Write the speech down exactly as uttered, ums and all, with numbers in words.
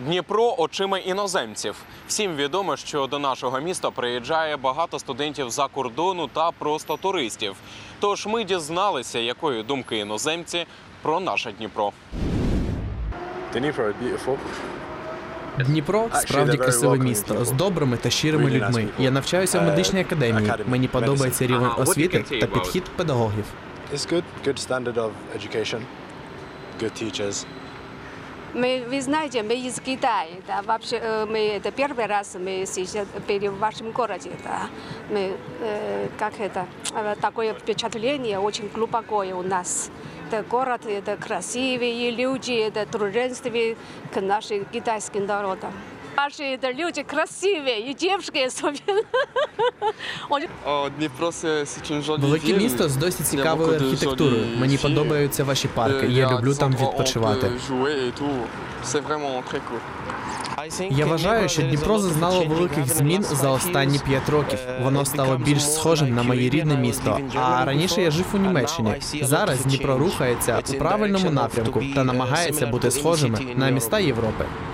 Дніпро очима іноземців. Всім відомо, що до нашого міста приїжджає багато студентів за кордону та просто туристів. Тож ми дізналися, якої думки іноземці про наше Дніпро. Дніпро – справді красиве місто з добрими та щирими людьми. Я навчаюся в медичній академії. Мені подобається рівень освіти та підхід педагогів. Мы, вы знаете, мы из Китая, да, вообще мы это первый раз мы сейчас были в вашем городе, да, мы э, как это такое впечатление очень глубокое у нас. Это город, это красивые люди, это дружество к нашим китайским народам. Наши это люди красивые и девушки особенно. Велике місто з досить цікавою архітектурою. Мені подобаються ваші парки. Я люблю там відпочивати. Я вважаю, що Дніпро зазнало великих змін за останні п'ять років. Воно стало більш схожим на моє рідне місто. А раніше я жив у Німеччині. Зараз Дніпро рухається у правильному напрямку та намагається бути схожими на міста Європи.